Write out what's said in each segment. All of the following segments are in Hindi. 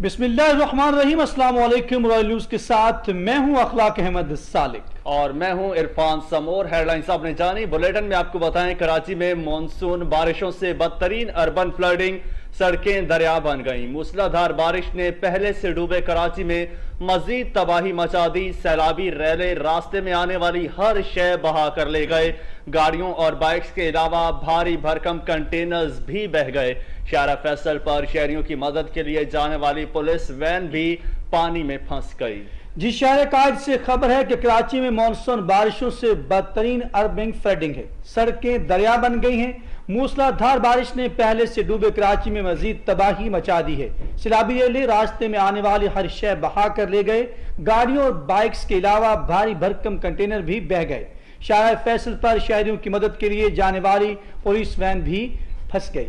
बिस्मिल्लाहिर्रहमानिर्रहीम, अस्सलाम वालेकुम। रॉयल न्यूज के साथ मैं हूं अखलाक अहमद सालिक और मैं हूं इरफान समोर। हेडलाइंस आपने जानी, बुलेटिन में आपको बताएं कराची में मॉनसून बारिशों से बदतरीन अर्बन फ्लडिंग, सड़कें दरिया बन गईं। मूसलाधार बारिश ने पहले से डूबे कराची में मजीद तबाही मचा दी। सैलाबी रैले रास्ते में आने वाली हर शय बहा कर ले गए। गाड़ियों और बाइक्स के अलावा भारी भरकम कंटेनर्स भी बह गए। शारा फैसल पर शहरियों की मदद के लिए जाने वाली पुलिस वैन भी पानी में फंस गई। जी, शहर कायद से खबर है कि कराची में मानसून बारिशों से बदतरीन अर्बन फ्लडिंग है। सड़कें दरिया बन गई हैं। मूसलाधार बारिश ने पहले से डूबे कराची में मजीद तबाही मचा दी है। सैलाबी रैले रास्ते में आने वाली हर शय बहा कर ले गए। गाड़ियों और बाइक्स के अलावा भारी भरकम कंटेनर भी बह गए। शारा फैसल पर शहरियों की मदद के लिए जाने वाली पुलिस वैन भी फंस गई।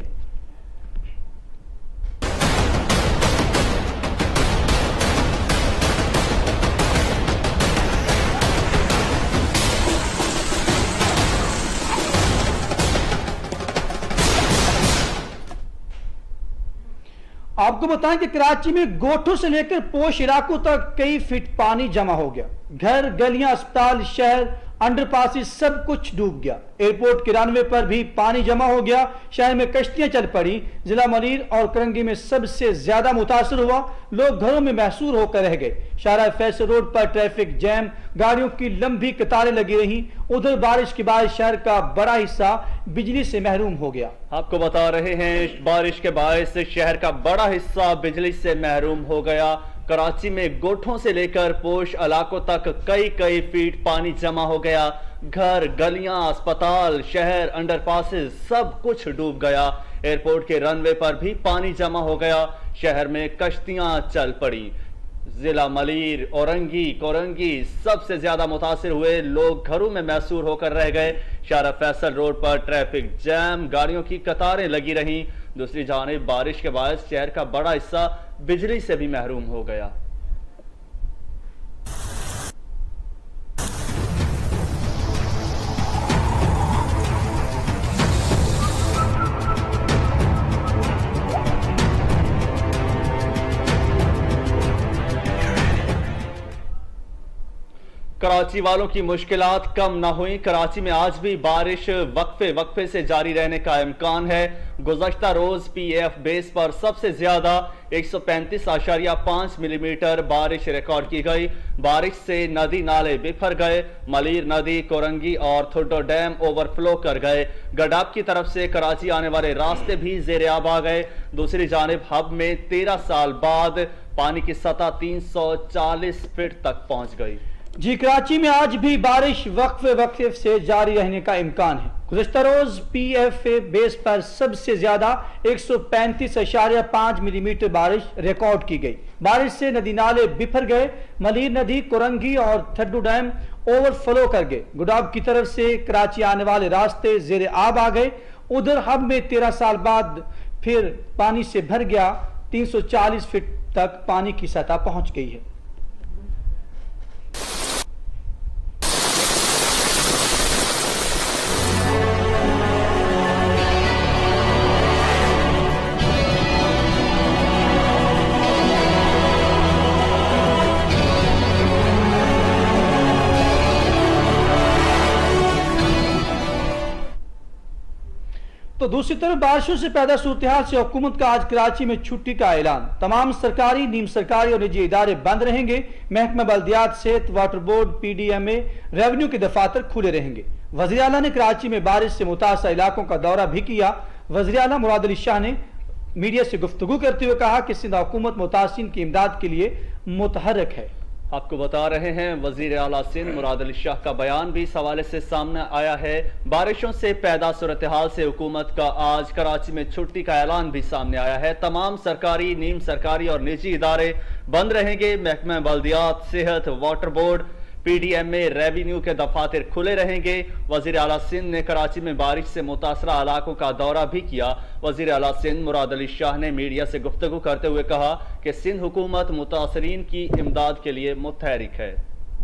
आपको बताएं कि कराची में गोठों से लेकर पोश इलाकों तक कई फीट पानी जमा हो गया। घर, गलियां, अस्पताल, शहर, अंडरपासेस सब कुछ डूब गया। एयरपोर्ट के रनवे पर भी पानी जमा हो गया। शहर में कश्तियां चल पड़ी। जिला मलीर और करंगी में सबसे ज्यादा मुतासर हुआ। लोग घरों में महसूर होकर रह गए। शारा फैसल रोड पर ट्रैफिक जैम, गाड़ियों की लंबी कतारें लगी रहीं। उधर बारिश के बाद शहर का बड़ा हिस्सा बिजली से महरूम हो गया। आपको बता रहे हैं, बारिश के बायस शहर का बड़ा हिस्सा बिजली से महरूम हो गया। कराची में गोठों से लेकर पोश इलाकों तक कई फीट पानी जमा हो गया। घर, गलियां, अस्पताल, शहर, अंडरपासेस सब कुछ डूब गया। एयरपोर्ट के रनवे पर भी पानी जमा हो गया। शहर में कश्तियां चल पड़ी। जिला मलीर, औरंगी, कोरंगी सबसे ज्यादा मुतासिर हुए। लोग घरों में मैसूर होकर रह गए। शारा फैसल रोड पर ट्रैफिक जैम, गाड़ियों की कतारें लगी रहीं। दूसरी जानिब बारिश के बाद शहर का बड़ा हिस्सा बिजली से भी महरूम हो गया। कराची वालों की मुश्किलात कम ना हुई। कराची में आज भी बारिश वक्फे से जारी रहने का इम्कान है। गुज़श्ता रोज PF बेस पर सबसे ज्यादा 135.5 मिलीमीटर बारिश रिकॉर्ड की गई। बारिश से नदी नाले बिफर गए। मलीर नदी, कोरंगी और थुड्डो डैम ओवरफ्लो कर गए। गडाब की तरफ से कराची आने वाले रास्ते भी ज़ेरे आब आ गए। दूसरी जानिब हब में 13 साल बाद पानी की सतह 340 फीट तक पहुंच गई। जी, कराची में आज भी बारिश वक्फे से जारी रहने का इम्कान है। गुज़श्ता रोज PF बेस पर सबसे ज्यादा 135.5 मिलीमीटर बारिश रिकॉर्ड की गई। बारिश से नदी नाले बिफर गए। मलीर नदी, कोरंगी और थड्डू डैम ओवरफ्लो कर गए। गुडाब की तरफ से कराची आने वाले रास्ते ज़ेरे आब आ गए। उधर हब में 13 साल बाद फिर पानी से भर गया। 340 फीट तक पानी की सतह पहुंच गई है। तो दूसरी तरफ बारिशों से पैदा सूरत-ए-हाल से हुकूमत का आज कराची में छुट्टी का ऐलान। तमाम सरकारी, नीम सरकारी और निजी इदारे बंद रहेंगे। महकमा बल्दियात, सेहत, वाटर बोर्ड, PDMA, रेवेन्यू के दफातर खुले रहेंगे। वज़ीर आला ने कराची में बारिश से मुतासर इलाकों का दौरा भी किया। वज़ीर आला मुराद अली शाह ने मीडिया से गुफ्तगू करते हुए कहा कि सिंध हुकूमत मुतासिरीन की इमदाद के लिए मुतहर्रिक है। आपको बता रहे हैं, वजीर आला सिंध मुराद अली शाह का बयान भी इस हवाले से सामने आया है। बारिशों से पैदा सूरत हाल से हुकूमत का आज कराची में छुट्टी का ऐलान भी सामने आया है। तमाम सरकारी, नीम सरकारी और निजी इदारे बंद रहेंगे। महकमा बल्दियात, सेहत, वाटर बोर्ड, PDMA, रेवेन्यू के दफातर खुले रहेंगे। वजीर आला सिंध ने कराची में बारिश से मुतासरा इलाकों का दौरा भी किया। वजीर आला सिंध मुराद अली शाह ने मीडिया से गुफ्तगू करते हुए कहा कि सिंध हुकूमत मुतासरीन की इमदाद के लिए मुतहरिक है।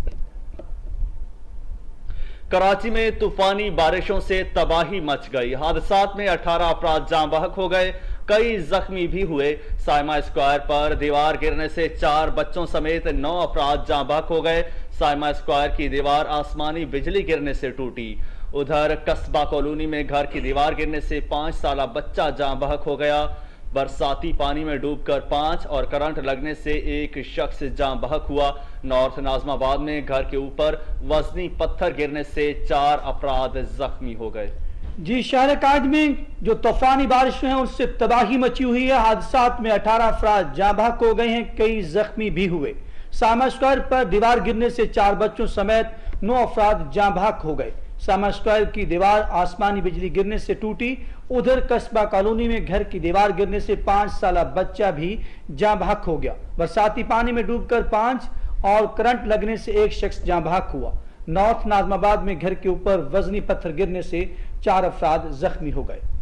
कराची में तूफानी बारिशों से तबाही मच गई। हादसात में 18 अफराद जाँ बहक हो गए। कई जख्मी भी हुए। साइमा स्क्वायर पर दीवार गिरने से 4 बच्चों समेत 9 अफराद जाँ बहक हो गए। साइमा स्क्वायर की दीवार आसमानी बिजली गिरने से टूटी। उधर कस्बा कॉलोनी में घर की दीवार गिरने से 5 साला बच्चा जाँ बहक हो गया। बरसाती पानी में डूबकर 5 और करंट लगने से एक शख्स जाँ बहक हुआ। नॉर्थ नाजमाबाद में घर के ऊपर वजनी पत्थर गिरने से 4 अफराद जख्मी हो गए। जी, शहर काज में जो तूफानी बारिश है उससे तबाही मची हुई है। हादसात में 18 अफराद जाँ बहक हो गए हैं, कई जख्मी भी हुए। साइमा स्क्वायर पर दीवार गिरने से 4 बच्चों समेत 9 अफराद जाँ बहक हो गए। साइमा स्क्वायर की दीवार आसमानी बिजली गिरने से टूटी। उधर कस्बा कॉलोनी में घर की दीवार गिरने से 5 साला बच्चा भी जाँ बहक हो गया। बरसाती पानी में डूबकर 5 और करंट लगने से एक शख्स जाँ बहक हुआ। नॉर्थ नाजमाबाद में घर के ऊपर वजनी पत्थर गिरने से 4 अफराद जख्मी हो गए।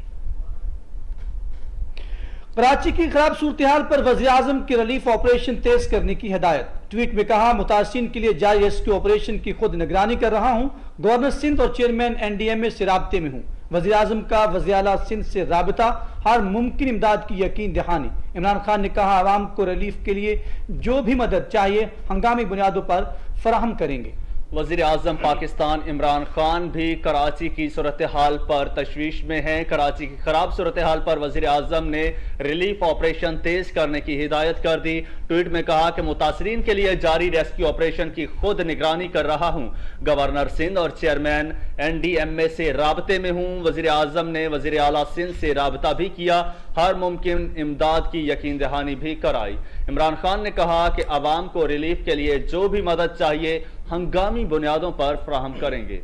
कराची की खराब सूरत हाल पर वज़ीर आज़म की रिलीफ ऑपरेशन तेज करने की हिदायत। ट्वीट में कहा, मुतासिरीन के लिए जारी रेस्क्यू ऑपरेशन की खुद निगरानी कर रहा हूं। गवर्नर सिंध और चेयरमैन NDMA से राब्ते में हूं। वज़ीर आज़म का वज़ीर आला सिंध से राबता, हर मुमकिन इमदाद की यकीन दहानी। इमरान खान ने कहा, आवाम को रिलीफ के लिए जो भी मदद चाहिए हंगामी बुनियादों पर फराहम करेंगे। वज़ीर आज़म पाकिस्तान इमरान खान भी कराची की सूरत हाल पर तशवीश में हैं। कराची की खराब सूरत हाल पर वज़ीर आज़म ने रिलीफ ऑपरेशन तेज करने की हिदायत कर दी। ट्वीट में कहा कि मुतासरीन के लिए जारी रेस्क्यू ऑपरेशन की खुद निगरानी कर रहा हूं। गवर्नर सिंध और चेयरमैन NDMA से राबते में हूं। वज़ीर आज़म ने वज़ीर आला सिंध से राबता भी किया, हर मुमकिन इमदाद की यकीन दहानी भी कराई। इमरान खान ने कहा कि अवाम को रिलीफ के लिए जो भी मदद चाहिए हंगामी बुनियादों पर फराहम करेंगे।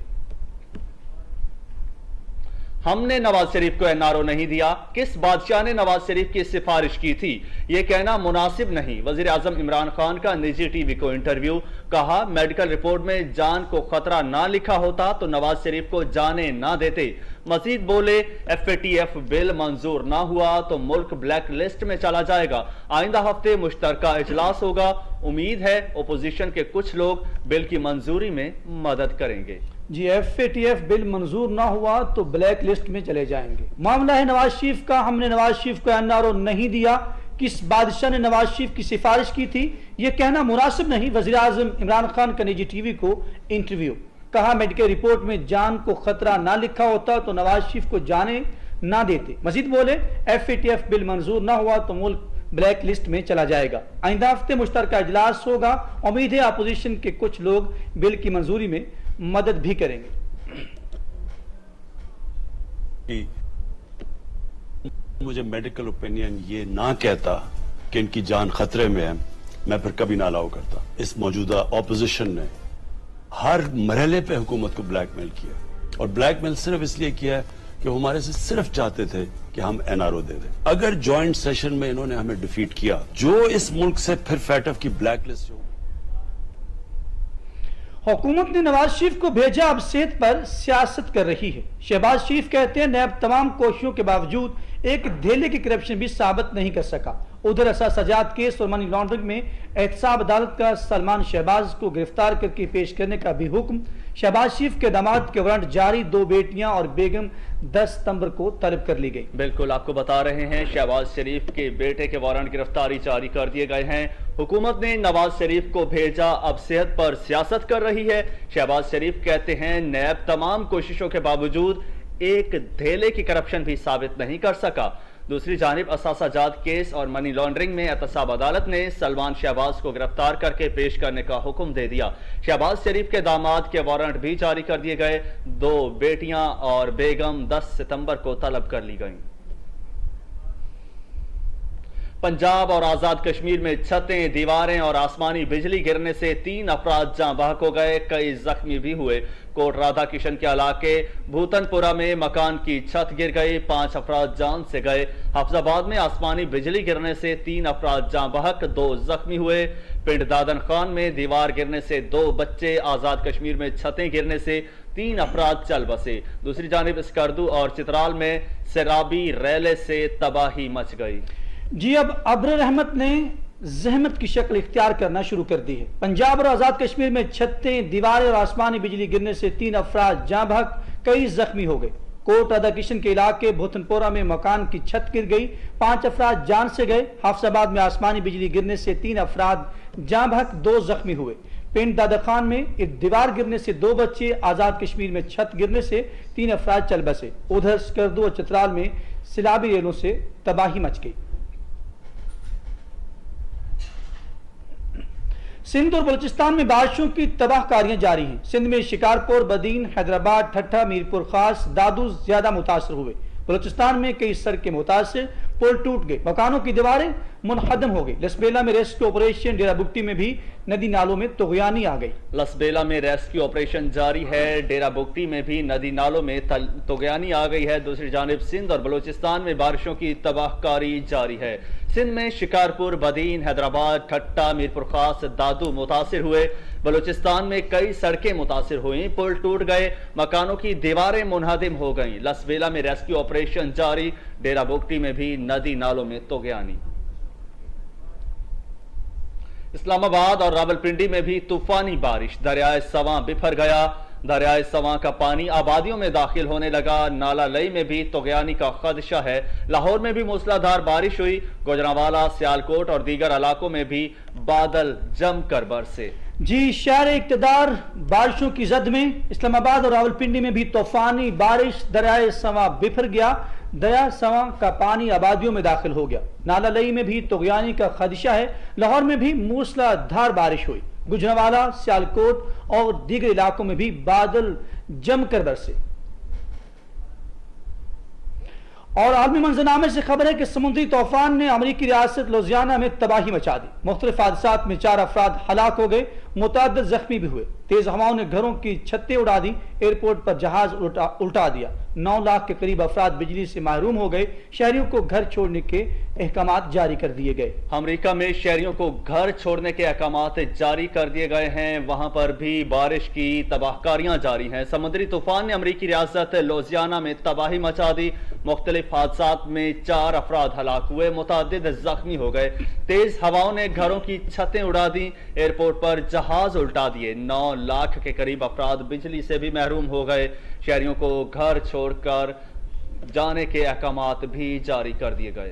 हमने नवाज शरीफ को NRO नहीं दिया। किस बादशाह ने नवाज शरीफ की सिफारिश की थी, यह कहना मुनासिब नहीं। वज़ीर आज़म इमरान खान का निजी टीवी को इंटरव्यू। कहा, मेडिकल रिपोर्ट में जान को खतरा ना लिखा होता तो नवाज शरीफ को जाने ना देते। मजीद बोले, FATF बिल मंजूर ना हुआ तो मुल्क ब्लैक लिस्ट में चला जाएगा। आइंदा हफ्ते मुश्तरका इजलास होगा। उम्मीद है अपोजिशन के कुछ लोग बिल की मंजूरी में मदद करेंगे। जी, FATF बिल मंजूर ना हुआ तो ब्लैक लिस्ट में चले जाएंगे। मामला है नवाज शरीफ का। हमने नवाज शरीफ को NRO नहीं दिया। किस बादशाह ने नवाज शरीफ की सिफारिश की थी, यह कहना मुनासिब नहीं। वज़ीर आज़म इमरान खान का निजी टीवी को इंटरव्यू। कहा, मेडिकल रिपोर्ट में जान को खतरा ना लिखा होता तो नवाज शरीफ को जाने ना देते। मजीद बोले, FATF बिल मंजूर ना हुआ तो मुल्क ब्लैक लिस्ट में चला जाएगा। आइंदा हफ्ते मुश्तरका इजलास होगा। उम्मीद है अपोजिशन के कुछ लोग बिल की मंजूरी में मदद भी करेंगे। मुझे मेडिकल ओपिनियन ये ना कहता कि इनकी जान खतरे में है, मैं फिर कभी ना अलाउ करता। इस मौजूदा ऑपोजिशन ने हर मरहले पे हुकूमत को ब्लैकमेल किया, और ब्लैकमेल सिर्फ इसलिए किया है कि वो हमारे से सिर्फ चाहते थे कि हम NRO दे दें। अगर जॉइंट सेशन में इन्होंने हमें डिफीट किया, जो इस मुल्क से फिर FATF की ब्लैकलिस्ट हो। हुकूमत ने नवाज शरीफ को भेजा, अब सेहत पर सियासत कर रही है। शहबाज शरीफ कहते हैं, नैब तमाम कोशिशों के बावजूद एक धेले की करप्शन भी साबित नहीं कर सका। उधर असासजात केस और मनी लॉन्ड्रिंग में एहतसाब अदालत का सलमान शहबाज को गिरफ्तार करके पेश करने का भी हुक्म। शहबाज शरीफ के दामाद के वारंट जारी, 2 बेटियां और बेगम 10 सितंबर को तलब कर ली गई। बिल्कुल, आपको बता रहे हैं, शहबाज शरीफ के बेटे के वारंट गिरफ्तारी जारी कर दिए गए हैं। हुकूमत ने नवाज शरीफ को भेजा, अब सेहत पर सियासत कर रही है। शहबाज शरीफ कहते हैं, नैब तमाम कोशिशों के बावजूद एक धेले की करप्शन भी साबित नहीं कर सका। दूसरी जानिब असासाजात केस और मनी लॉन्ड्रिंग में एहतसाब अदालत ने सलमान शहबाज को गिरफ्तार करके पेश करने का हुक्म दे दिया। शहबाज शरीफ के दामाद के वारंट भी जारी कर दिए गए। 2 बेटियां और बेगम 10 सितंबर को तलब कर ली गईं। पंजाब और आजाद कश्मीर में छतें, दीवारें और आसमानी बिजली गिरने से 3 अफराद जाँ बहक हो गए, कई जख्मी भी हुए। कोट राधा किशन के इलाके भूतनपुरा में मकान की छत गिर गई, 5 अफराद जान से गए। हफ्जाबाद में आसमानी बिजली गिरने से 3 अफराद जाँ बहक, 2 जख्मी हुए। पिंड दादन खान में दीवार गिरने से 2 बच्चे, आजाद कश्मीर में छतें गिरने से 3 अफराद चल बसे। दूसरी जानिब स्कर्दू और चित्राल में सैराबी रैले से तबाही मच गई। जी, अब अब्र रहमत ने जहमत की शक्ल इख्तियार करना शुरू कर दी है। पंजाब और आजाद कश्मीर में छतें, दीवारें और आसमानी बिजली गिरने से 3 अफराद जाँ बहक, कई जख्मी हो गए। कोट राधा किशन के इलाके भूतनपोरा में मकान की छत गिर गई, 5 अफराद जान से गए। हाफिजाबाद में आसमानी बिजली गिरने से 3 अफराद जाँ बहक, 2 जख्मी हुए। पिंड दादा खान में एक दीवार गिरने से 2 बच्चे, आजाद कश्मीर में छत गिरने से 3 अफराद चल बसे। उधर स्कर्दू और चित्राल में सिलाबी रेलों से तबाही मच गई। सिंध और बलूचिस्तान में बारिशों की तबाहकारियां जारी हैं। सिंध में शिकारपुर, बदीन, हैदराबाद, ठट्ठा, मीरपुर खास, दादू ज्यादा मुतासर हुए। बलूचिस्तान में कई सड़कें मुतासर, पुल टूट गए, मकानों की दीवारें मुनहदम हो गई। लसबेला में रेस्क्यू ऑपरेशन, डेरा बुगटी में भी नदी नालों में तुगयानी आ गई। लसबेला में रेस्क्यू ऑपरेशन जारी है, डेरा बुगटी में भी नदी नालों में तुगयानी आ गई है। दूसरी जानिब सिंध और बलूचिस्तान में बारिशों की तबाहकारी जारी है। सिंध में शिकारपुर, बदीन, हैदराबाद, ठट्टा, मीरपुर खास, दादू मुतासिर हुए। बलूचिस्तान में कई सड़कें मुतासिर हुई, पुल टूट गए, मकानों की दीवारें मुनहदिम हो गईं। लसबेला में रेस्क्यू ऑपरेशन जारी, डेरा बुगटी में भी नदी नालों में तुगयानी। इस्लामाबाद और रावलपिंडी में भी तूफानी बारिश, दरियाए सवां बिफर गया। दरियाए सवां का पानी आबादियों में दाखिल होने लगा। नाला लई में भी तुगयानी का खदशा है। लाहौर में भी मूसलाधार बारिश हुई। गुजरांवाला, सियालकोट और दीगर इलाकों में भी बादल जमकर बरसे। जी, शहर इक्तदार बारिशों की जद में। इस्लामाबाद और रावलपिंडी में भी तूफानी बारिश, दरियाए सवां बिफर गया। दरिया सवां का पानी आबादियों में दाखिल हो गया। नाला लई में भी तुगयानी का खदशा है। लाहौर में भी मूसलाधार बारिश हुई। गुजरांवाला, सियालकोट और दीगर इलाकों में भी बादल जमकर बरसे। और आलमी मंजरनामे से खबर है कि समुद्री तूफान ने अमरीकी रियासत लुजियाना में तबाही मचा दी। मुख्तलिफ हादसात में 4 अफराद हलाक हो गए, मुतअद्दिद जख्मी भी हुए। तेज हवाओं ने घरों की छतें उड़ा दी, एयरपोर्ट पर जहाज उल्टा दिया। 9 लाख के करीब अफराद बिजली से महरूम हो गए। शहरियों को घर छोड़ने के अहकामात जारी कर दिए गए। अमेरिका में शहरियों को घर छोड़ने के अहकामात जारी कर दिए गए हैं। वहां पर भी बारिश की तबाहकारियां जारी हैं। समुद्री तूफान ने अमरीकी रियासत लुजियाना में तबाही मचा दी। मुख्तलिफ हादसात में 4 अफराद हलाक हुए, मुतअद्दिद जख्मी हो गए। तेज हवाओं ने घरों की छतें उड़ा दी, एयरपोर्ट पर जहाज उल्टा दिए। 9 लाख के करीब अफराद बिजली से भी महरूम हो गए। शहरियों को घर छोड़कर जाने के अहकामात भी जारी कर दिए गए।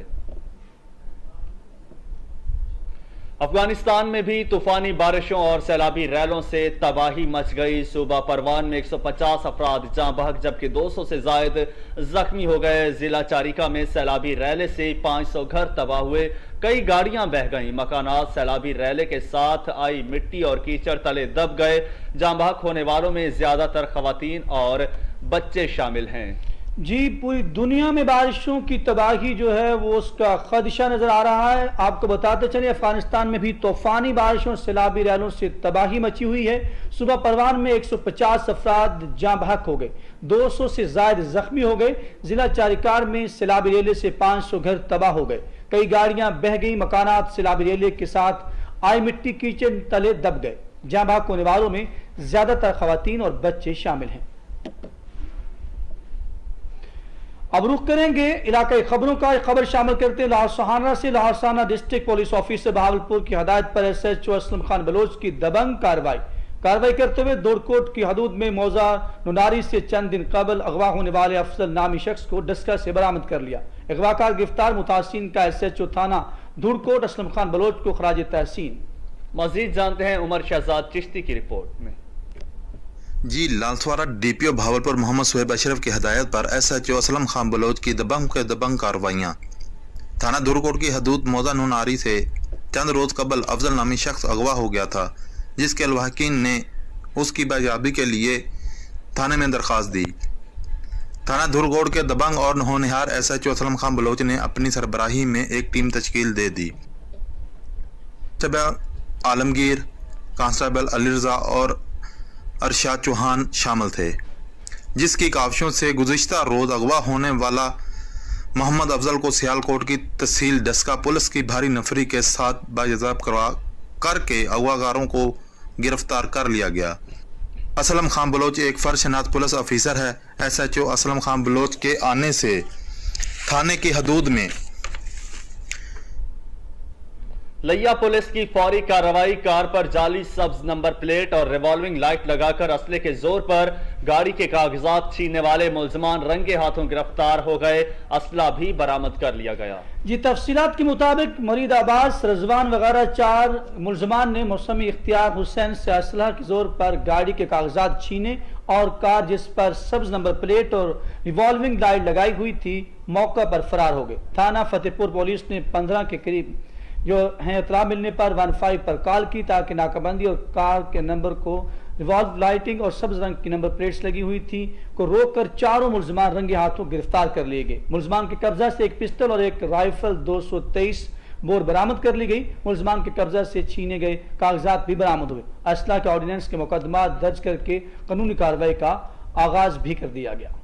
अफगानिस्तान में भी तूफानी बारिशों और सैलाबी रैलों से तबाही मच गई। सूबा परवान में 150 अफराद जाँ बहक, जबकि 200 से जायद जख्मी हो गए। जिला चारिका में सैलाबी रैले से 500 घर तबाह हुए, कई गाड़ियां बह गईं। मकानात सैलाबी रैले के साथ आई मिट्टी और कीचड़ तले दब गए। जाँ बहक होने वालों में ज्यादातर खवातीन और बच्चे शामिल हैं। जी, पूरी दुनिया में बारिशों की तबाही जो है वो उसका खदशा नजर आ रहा है। आपको बताते चलिए, अफगानिस्तान में भी तूफानी बारिशों और सैलाबी रैलों से तबाही मची हुई है। सुबह परवान में 150 अफराद जाँ बहक हो गए, 200 से ज्यादा जख्मी हो गए। जिला चारिकार में सैलाबी रेले से 500 घर तबाह हो गए, कई गाड़ियां बह गई। मकानात सैलाबी रेले के साथ आई मिट्टी कीचड़ तले दब गए। जाँ बहक होने वालों में ज्यादातर खवातीन और बच्चे शामिल हैं। अब रुख करेंगे इलाकाई खबरों का। खबर शामिल करते हैं लाहौर सहाना से। Lahore Sahana district police officer Bahawalpur की हदायत पर SHO असलम खान बलोच की दबंग कार्रवाई करते हुए दोड़कोट की हदूद में मौजा नुनारी से चंद दिन कबल अगवा होने वाले अफजल नामी शख्स को डस्का से बरामद कर लिया। अगवाकार गिरफ्तार मुतासिन का SHO थाना धूड़कोट असलम खान बलोच को खराज तहसीन। मजीद जानते हैं उमर शहजाद चिश्ती की रिपोर्ट में। जी, लालसवारा DPO भावलपुर मोहम्मद सुहेब अशरफ की हदायत पर SHO असलम खान बलोच की दबंग कार्रवाइयाँ। थाना धूड़कोट की हदूद मौजा नुनारी से चंद रोज़ कबल अफजल नामी शख्स अगवा हो गया था, जिसके लवाहकीन ने उसकी बायाबी के लिए थाने में दरख्वास्त दी। थाना धूड़कोट के दबंग और होनहार SHO असलम खान बलोच ने अपनी सरबराही में एक टीम तश्कील दे दी। चबा आलमगीर, कांस्टेबल अली रज़ा और अरशाद चौहान शामिल थे, जिसकी काविशों से गुज़िश्ता रोज़ अगवा होने वाला मोहम्मद अफजल को सियालकोट की तहसील डस्का पुलिस की भारी नफरी के साथ बाइज़ाब करके अगवाकारों को गिरफ्तार कर लिया गया। असलम खान बलोच एक फर्शनात पुलिस ऑफिसर है। SHO असलम खान बलोच के आने से थाने की हदूद में लिया पुलिस की फौरी कार्रवाई, कार पर जाली सब्ज नंबर प्लेट और रिवॉल्विंग लाइट लगाकर असले के जोर पर गाड़ी के कागजात छीनने वाले मुलजमान रंगे हाथों गिरफ्तार हो गए। असला भी बरामद कर लिया गया। जी, तफसीलात के मुताबिक मरीद अब्बास, रजवान वगैरह 4 मुलजमान ने मौसमी इख्तियार हुसैन से असला के जोर पर गाड़ी के कागजात छीने और कार जिस पर सब्ज नंबर प्लेट और रिवॉल्विंग लाइट लगाई हुई थी मौका पर फरार हो गए। थाना फतेहपुर पुलिस ने 15 के करीब जो है इतला मिलने पर 15 पर कॉल की ताकि नाकाबंदी और कार के नंबर को रिवॉल्व लाइटिंग और सब्ज रंग की नंबर प्लेट्स लगी हुई थी को रोककर चारों मुलजमान रंगे हाथों गिरफ्तार कर लिए गए। मुलजमान के कब्जा से एक पिस्टल और एक राइफल 223 बोर बरामद कर ली गई। मुलजमान के कब्जा से छीने गए कागजात भी बरामद हुए। असला के ऑर्डिनेंस के मुकदमा दर्ज करके कानूनी कार्रवाई का आगाज भी कर दिया गया।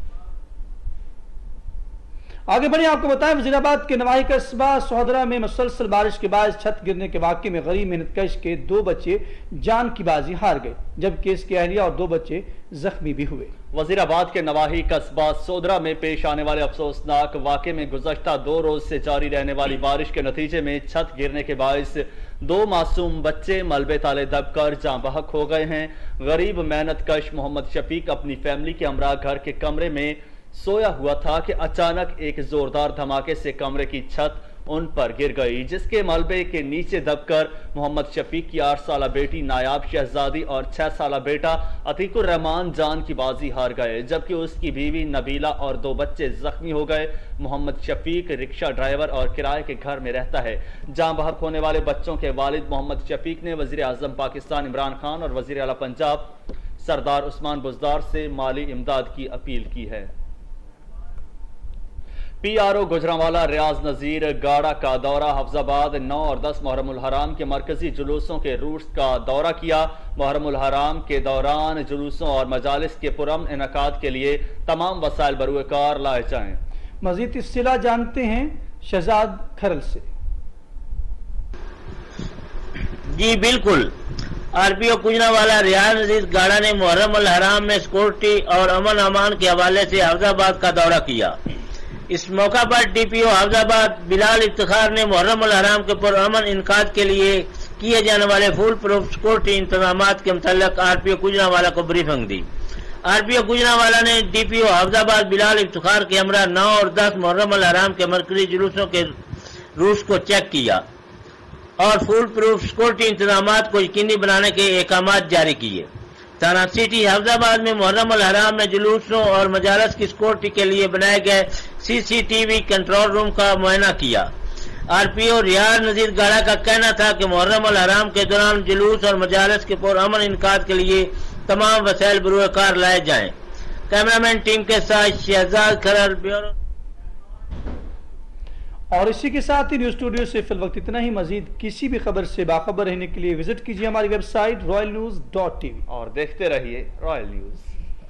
आगे बढ़े, आपको बताएं वजीराबाद के नवाही कस्बा सोहदरा में मुसलसल बारिश के बाद छत गिरने के वाकये में गरीब मेहनतकश के 2 बच्चे जान की बाजी हार गए, जबकि इसकी अहलिया और 2 बच्चे जख्मी भी हुए। वजीराबाद के नवाही कस्बा सोहदरा में पेश आने वाले अफसोसनाक वाकये में गुज़श्ता 2 रोज से जारी रहने वाली बारिश के नतीजे में छत गिरने के बायस 2 मासूम बच्चे मलबे ताले दबकर जाँ बहक हो गए हैं। गरीब मेहनतकश मोहम्मद शफीक अपनी फैमिली के हमरा घर के कमरे में सोया हुआ था कि अचानक एक जोरदार धमाके से कमरे की छत उन पर गिर गई, जिसके मलबे के नीचे दबकर मोहम्मद शफीक की 8 साला बेटी नायाब शहजादी और 6 साला बेटा अतीकुर रहमान जान की बाजी हार गए, जबकि उसकी बीवी नबीला और 2 बच्चे जख्मी हो गए। मोहम्मद शफीक रिक्शा ड्राइवर और किराए के घर में रहता है। जान बहक होने वाले बच्चों के वालिद मोहम्मद शफीक ने वजीर आजम पाकिस्तान इमरान खान और वजीर आला पंजाब सरदार उस्मान बुज़दार से माली इमदाद की अपील की है। PRO गुजरांवाला रियाज नजीर गाड़ा का दौरा हफ्जाबाद 9 और 10 मुहर्रमुल हराम के मरकजी जुलूसों के रूट्स का दौरा किया। मुहर्रमुल हराम के दौरान जुलूसों और मजालिस के पुरअमन इनकाद के लिए तमाम वसाइल बरूएकार लाए जाएं। मजीद तफसीलात जानते हैं शहजाद खरल से। जी बिल्कुल, RPO गुजरांवाला रियाज नजीर गाड़ा ने मुहर्रमुल हराम में सिक्योरिटी और अमन अमान के हवाले से हफ्जाबाद का दौरा किया। इस मौका पर DPO हफ्जाबाद बिलाल इफ्तिखार ने मुहर्रमुल हराम के पुरअमन इनकाद के लिए किए जाने वाले फुल प्रूफ सिक्योरिटी इंतजाम के मुताल्लिक RPO गुजरांवाला को ब्रीफिंग दी। RPO गुजरांवाला ने DPO हफ्जाबाद बिलाल इफ्तिखार के हमरा 9 और 10 मुहर्रमुल हराम के मरकजी जुलूसों के रूट्स को चेक किया और फुल प्रूफ सिक्योरिटी इंतजाम को यकीनी बनाने के अहकाम जारी किए। थाना सिटी हफ्जाबाद में मुहर्रमुल हराम में जुलूसों और मजालस की सिक्योरिटी के लिए बनाए गए CCTV कंट्रोल रूम का मुआयना किया। RPO रियाज नजीर गाड़ा का कहना था कि मुहर्रमुल हराम के दौरान जुलूस और मजालस के पुरअमन इनकाद के लिए तमाम वसाइल बरूएकार लाए जाएं। कैमरामैन टीम के साथ शहजाद खरल, ब्यूरो। और इसी के साथ ही न्यूज स्टूडियो से फिल वक्त इतना ही। मजीद किसी भी खबर से बाखबर रहने के लिए विजिट कीजिए हमारी वेबसाइट royalnews.tv और देखते रहिए royal news.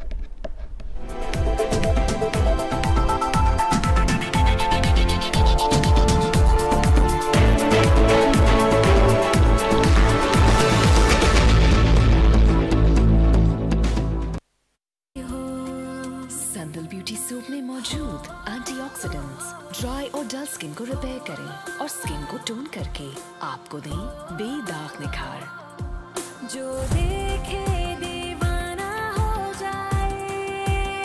Sandal beauty soap में मौजूद एंटीऑक्सीडेंट्स ड्राई और डल स्किन को रिपेयर करें और स्किन को टोन करके आपको दें बेदाग निखार। जो देखे दीवाना हो जाए,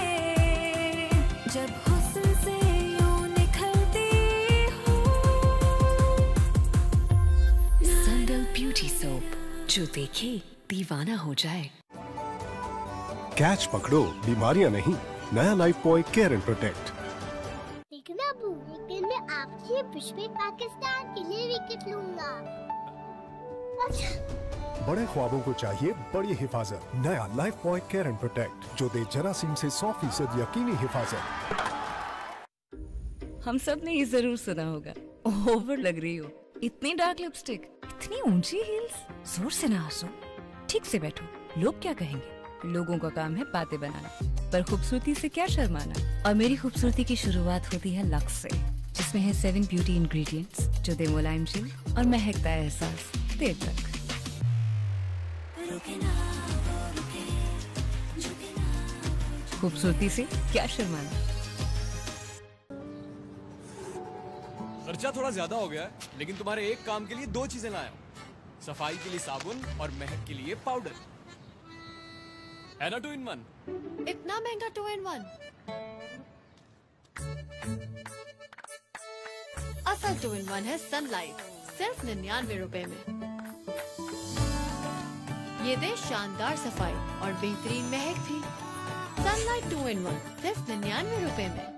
जब हुस्न से यूं निखरती हो। संदल ब्यूटी सोप, जो देखे दीवाना हो जाए। कैच पकड़ो, बीमारियां नहीं। नया Lifebuoy care and protect. लेकिन अबू, एक दिन मैं आपसे विश्व पाकिस्तान के लिए विकेट लूंगा। अच्छा। बड़े ख्वाबों को चाहिए बड़ी हिफाजत। नया Lifebuoy care and protect, जो दे जरासीम से 100% यकीनी हिफाजत। हम सब ने ये जरूर सुना होगा, ओवर लग रही हो, इतनी डार्क लिपस्टिक, इतनी ऊंची हील्स, जोर से ना हंसो, ठीक से बैठो, लोग क्या कहेंगे। लोगों का काम है बातें बनाना, पर खूबसूरती से क्या शर्माना। और मेरी खूबसूरती की शुरुआत होती है लक्स से, जिसमें है 7 ब्यूटी इंग्रेडिएंट्स जो दे मुलायम जेल और महकता है एहसास देर तक। खूबसूरती से क्या शर्माना। खर्चा थोड़ा ज्यादा हो गया है, लेकिन तुम्हारे एक काम के लिए 2 चीजें लाया हूं। सफाई के लिए साबुन और महक के लिए पाउडर। है ना 2 in 1? इतना महंगा 2 in 1? असल 2 in 1 है सनलाइट, सिर्फ 99 रुपए में। ये दे शानदार सफाई और बेहतरीन महक भी। सनलाइट 2 in 1 सिर्फ 99 रुपए में।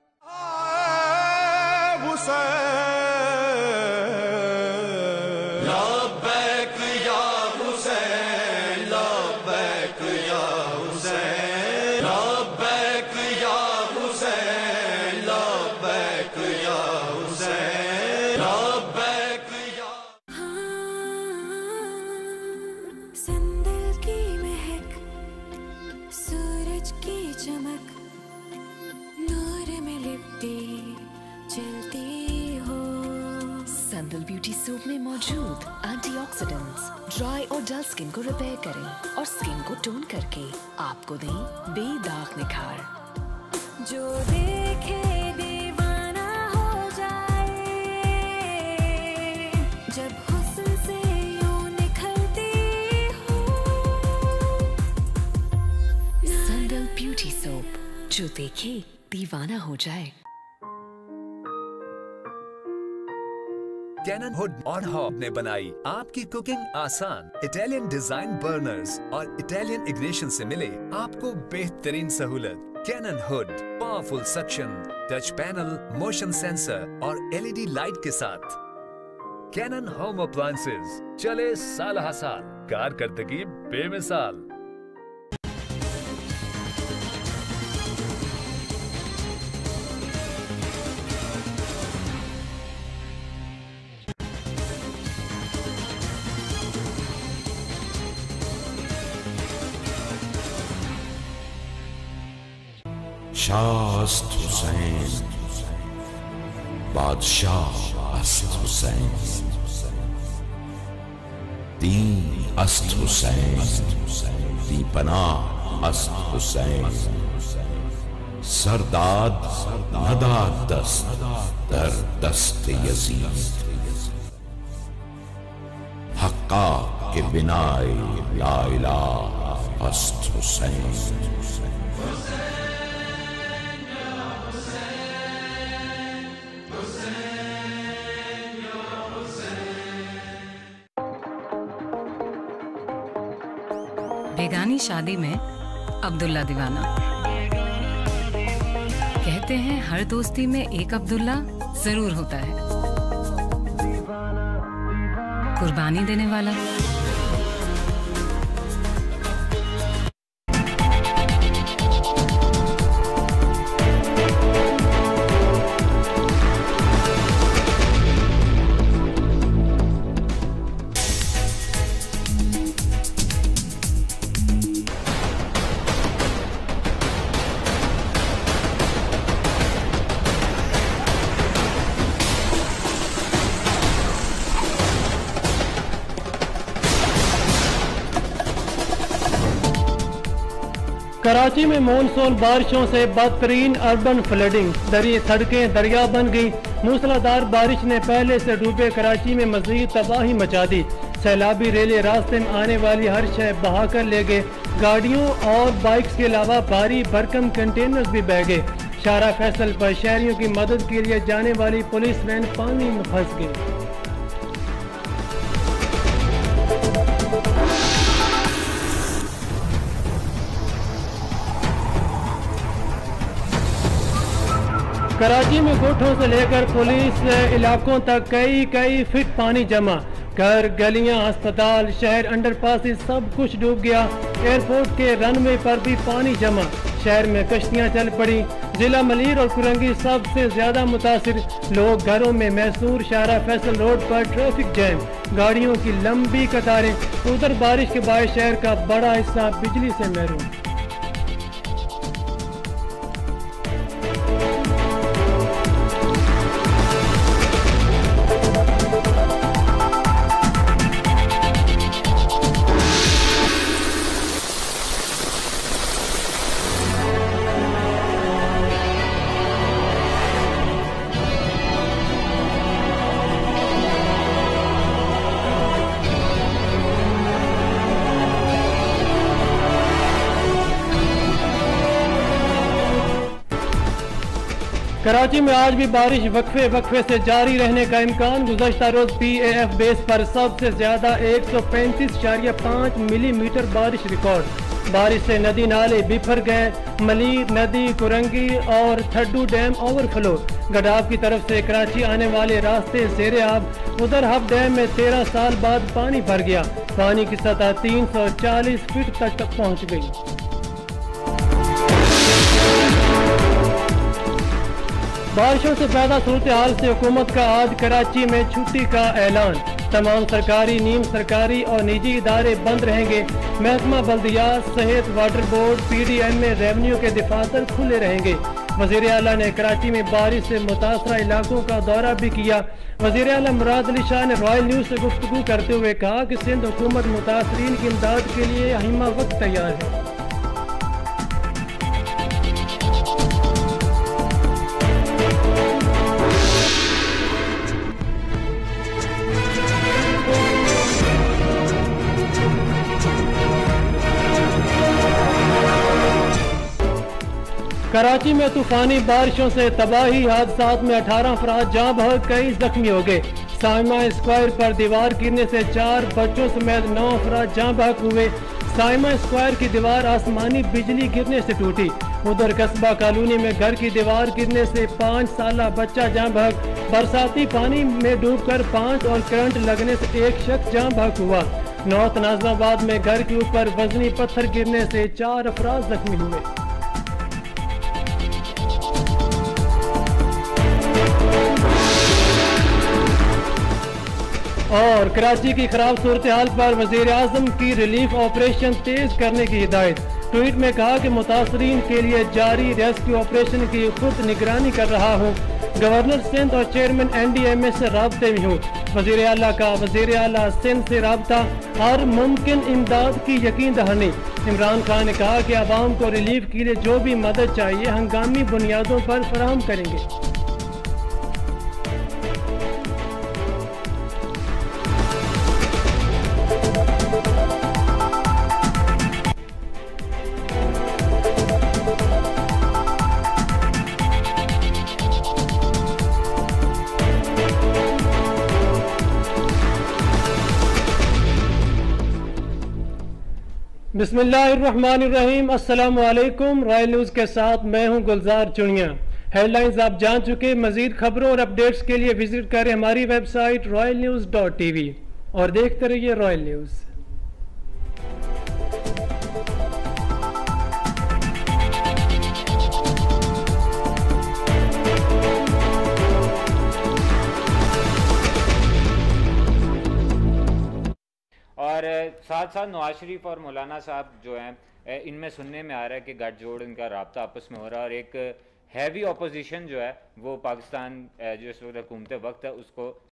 संदल ब्यूटी सोप में मौजूद एंटीऑक्सीडेंट्स ड्राई और डल स्किन को रिपेयर करें और स्किन को टोन करके आपको दें बेदाग निखार। जो देखे दीवाना हो जाए, जब हुस्न से यूं निखरती हो। संदल ब्यूटी सोप, जो देखे दीवाना हो जाए। कैनन हुड और हॉब ने बनाई आपकी कुकिंग आसान। इटालियन डिजाइन बर्नर्स और इटालियन इग्निशन से मिले आपको बेहतरीन सहूलत। Cannon hood powerful suction, touch panel, motion sensor और LED लाइट के साथ। कैनन होम अप्लायंसेज, चले साल हा साल, कारकर्दगी बेमिसाल। शाह अस्त हुसैन, बादशाह अस्त हुसैन, दीन अस्त हुसैन, दीपनाह अस्त हुसैन, सरदाद नदाद दस्त दर दस्त यजीद, हक्का के बिनाए ला इलाह अस्त हुसैन। बेगानी शादी में अब्दुल्ला दीवाना। कहते हैं हर दोस्ती में एक अब्दुल्ला जरूर होता है, कुर्बानी देने वाला। कराची में मानसून बारिशों से बदतरीन अर्बन फ्लडिंग, सड़कें दरिया बन गई। मूसलाधार बारिश ने पहले से डूबे कराची में मजीद तबाही मचा दी। सैलाबी रेले रास्ते में आने वाली हर शय बहा कर ले गए। गाड़ियों और बाइक्स के अलावा भारी भरकम कंटेनर्स भी बह गए। शारा फैसल पर शहरियों की मदद के लिए जाने वाली पुलिस वैन पानी में फंस गई। कराची में गोठों से लेकर पुलिस इलाकों तक कई फीट पानी जमा। घर, गलियां, अस्पताल, शहर, अंडरपासेस सब कुछ डूब गया। एयरपोर्ट के रनवे पर भी पानी जमा। शहर में कश्तियां चल पड़ी। जिला मलीर और कुरंगी सबसे ज्यादा मुतासिर। लोग घरों में मैसूर शारा फैसल रोड पर ट्रैफिक जैम, गाड़ियों की लंबी कतारें। उधर बारिश के बाद शहर का बड़ा हिस्सा बिजली से महरूम। कराची में आज भी बारिश वक्फे वक्फे से जारी रहने का इम्कान। गुज़श्ता रोज PAF बेस पर सबसे ज्यादा 135.5 मिलीमीटर बारिश रिकॉर्ड। बारिश से नदी नाले बिफर गए। मलीर नदी, कुरंगी और थड्डू डैम ओवरफ्लो। गडाब की तरफ से कराची आने वाले रास्ते ज़ेरे आब। उधर हब डैम में 13 साल बाद पानी भर गया। पानी की सतह 340 फीट तक पहुंच गई। बारिशों से पैदा सूरत हाल से हुकूमत का आज कराची में छुट्टी का ऐलान। तमाम सरकारी, नीम सरकारी और निजी इदारे बंद रहेंगे। महकमा बल्दियात, सेहत, वाटर बोर्ड, PDMA, रेवेन्यू के दफातर खुले रहेंगे। वज़ीर आला ने कराची में बारिश से मुतासरा इलाकों का दौरा भी किया। वज़ीर आला मुराद अली शाह ने रॉयल न्यूज़ से गुफ्तगू करते हुए कहा कि सिंध हुकूमत मुतासरीन की इमदाद के लिए हिम्मा वक्त तैयार है। कराची में तूफानी बारिशों से तबाही। हादसात में 18 अफराद जाँ बहक, कई जख्मी हो गए। साइमा स्क्वायर पर दीवार गिरने से 4 बच्चों समेत 9 अफराद जाँ बहक हुए। साइमा स्क्वायर की दीवार आसमानी बिजली गिरने से टूटी। उधर कस्बा कॉलोनी में घर की दीवार गिरने से 5 साला बच्चा जाँ बहक। बरसाती पानी में डूबकर 5 और करंट लगने से 1 शख्स जाँ बहक हुआ। नॉर्थ नाजमाबाद में घर के ऊपर वजनी पत्थर गिरने से 4 अफराद जख्मी हुए। और कराची की खराब सूरत हाल पर वज़ीर आज़म की रिलीफ ऑपरेशन तेज करने की हिदायत। ट्वीट में कहा कि मुतासरीन के लिए जारी रेस्क्यू ऑपरेशन की खुद निगरानी कर रहा हूँ। गवर्नर सिंध और चेयरमैन NDMA से राब्ते में हूँ। वज़ीर आला का वज़ीर आला सिंध से राब्ता, हर मुमकिन इमदाद की यकीन दहानी। इमरान खान ने कहा कि आवाम को रिलीफ के लिए जो भी मदद चाहिए हंगामी बुनियादों पर फराहम करेंगे। बिस्मिल्लाहिर्रहमानिर्रहीम। अस्सलाम वालेकुम। रॉयल न्यूज़ के साथ मैं हूं गुलजार चुनिया। हेडलाइंस आप जान चुके। मजीद खबरों और अपडेट्स के लिए विजिट करें हमारी वेबसाइट royalnews.tv और देखते रहिए रॉयल न्यूज़। और साथ साथ नवाज शरीफ और मौलाना साहब जो हैं, इनमें सुनने में आ रहा है कि गठजोड़ इनका राब्ता आपस में हो रहा है और एक हैवी अपोजिशन जो है वो पाकिस्तान जो इस वक्त हुकूमत वक्त है उसको